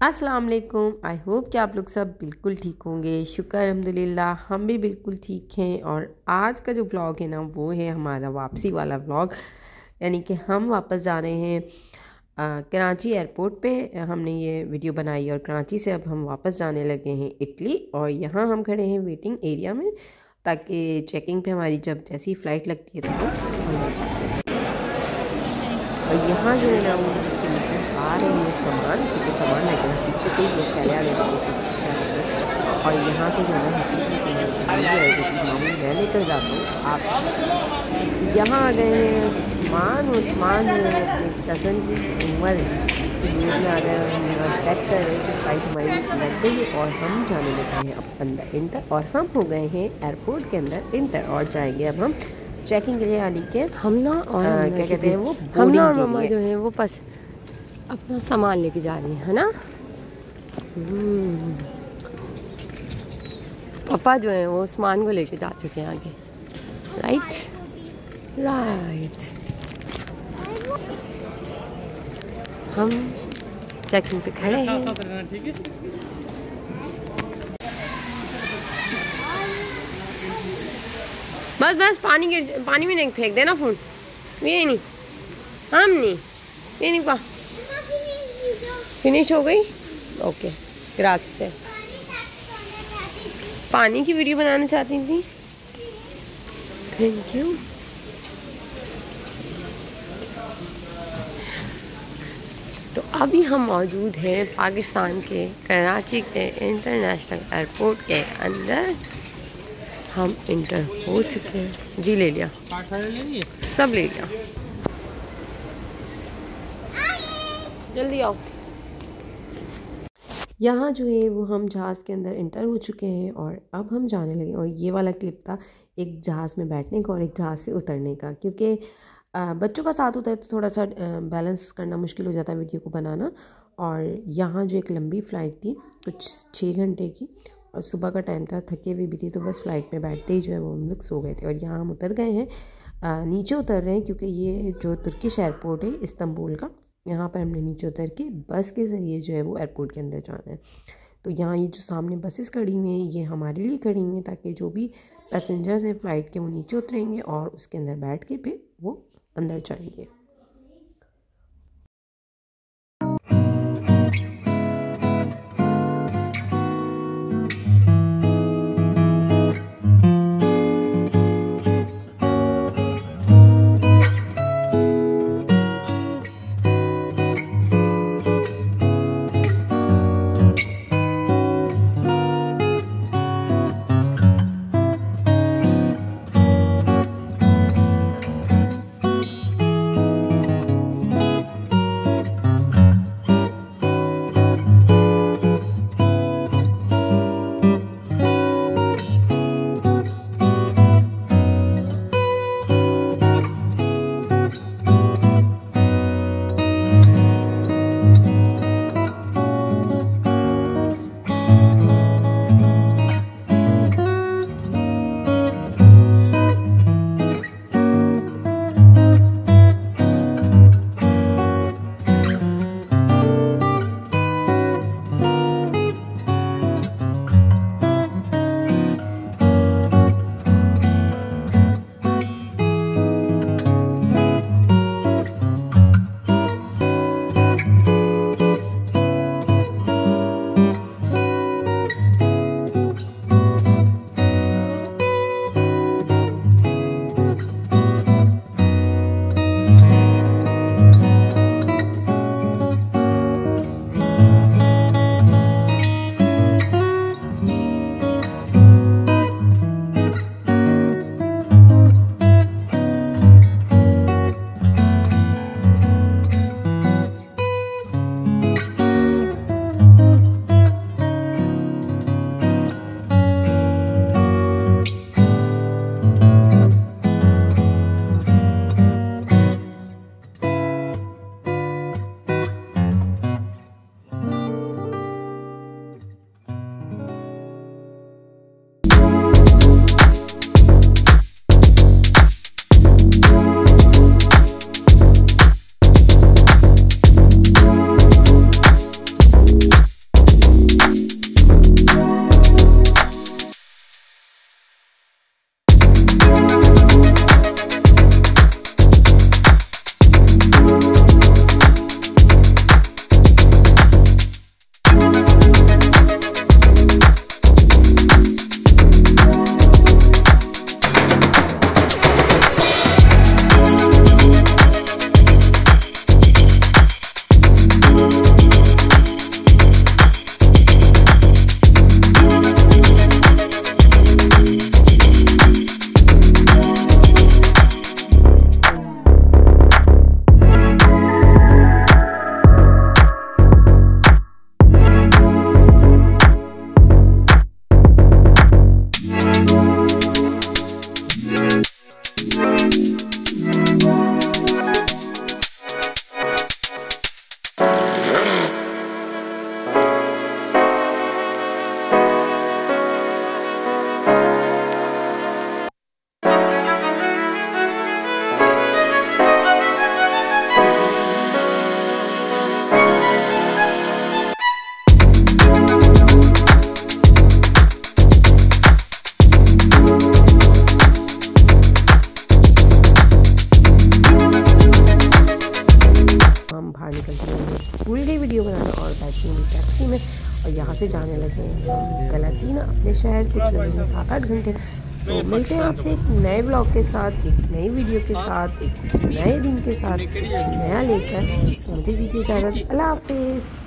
अस्सलाम वालेकुम। I hope कि आप लोग सब बिल्कुल ठीक होंगे। शुक्र अल्हम्दुलिल्लाह हम भी बिल्कुल ठीक हैं। और आज का जो व्लॉग है ना वो है हमारा वापसी वाला व्लॉग, यानी कि हम वापस जा रहे हैं कराची एयरपोर्ट पे। हमने ये वीडियो बनाई और कराची से अब हम वापस जाने लगे हैं इटली। और यहाँ हम खड़े हैं वेटिंग एरिया में, ताकि चेकिंग पे हमारी जब जैसी फ़्लाइट लगती है तो हम अंदर जाते हैं। और यहाँ जो है ना वो आ रही है सामान, क्योंकि सामान लेकर पीछे कोई लोग पहले आ लेते। और यहाँ से जो है हसीन सामान है जो कि मामूली मैं लेकर जाता हूँ। आप यहाँ आ गए हैं उस्मान अपने कज़न की उम्र में आ गए हैं। चेक कर रहे हैं कि फ़्लाइट हमारी लग गई है और हम जाने लगे हैं अब अंदर इंटर। और हम हो गए हैं एयरपोर्ट के अंदर इंटर और जाएंगे अब हम चेकिंग के लिए, यानी कि हम ना और क्या कहते हैं वो हम ना और मम्मा जो है वो बस अपना सामान लेके जा रही है ना। पापा जो है वो उस्मान को लेके जा चुके हैं आगे। राइट हम चेकिंग पे खड़े हैं। बस पानी में नहीं फेंक देना फोन। ये नहीं हम नहीं ये नहीं का फिनिश हो गई। ओके रात से पानी की वीडियो बनाना चाहती थी। Thank you. तो अभी हम मौजूद हैं पाकिस्तान के कराची के इंटरनेशनल एयरपोर्ट के अंदर। हम इंटर हो चुके हैं। जी ले लिया, सब ले लिया। जल्दी आओ। यहाँ जो है वो हम जहाज़ के अंदर इंटर हो चुके हैं और अब हम जाने लगे। और ये वाला क्लिप था एक जहाज़ में बैठने का और एक जहाज़ से उतरने का, क्योंकि बच्चों का साथ होता है तो थोड़ा सा बैलेंस करना मुश्किल हो जाता है वीडियो को बनाना। और यहाँ जो एक लंबी फ़्लाइट थी कुछ 6 घंटे की, और सुबह का टाइम था, थके हुए भी थी, तो बस फ़्लाइट में बैठते ही जो है वो हम लोग सो गए थे। और यहाँ हम उतर गए हैं, नीचे उतर रहे हैं, क्योंकि ये जो तुर्किश एयरपोर्ट है इस्तांबुल का, यहाँ पर हमने नीचे उतर के बस के ज़रिए जो है वो एयरपोर्ट के अंदर जाना है। तो यहाँ ये जो सामने बसेस खड़ी हुई हैं ये हमारे लिए खड़ी हुई हैं, ताकि जो भी पैसेंजर्स हैं फ़्लाइट के वो नीचे उतरेंगे और उसके अंदर बैठ के फिर वो अंदर जाएंगे। वीडियो बनाना और बैठी हूँ टैक्सी में और यहाँ से जाने लगे हैं हम गलातीना अपने शहर, कुछ लगेंगे 7-8 घंटे। तो मिलते हैं आपसे एक नए ब्लॉग के साथ, एक नई वीडियो के साथ, एक नए दिन के साथ, कुछ नया लेकर। तो मुझे दीजिए इजाज़त, अल्लाह हाफिज़।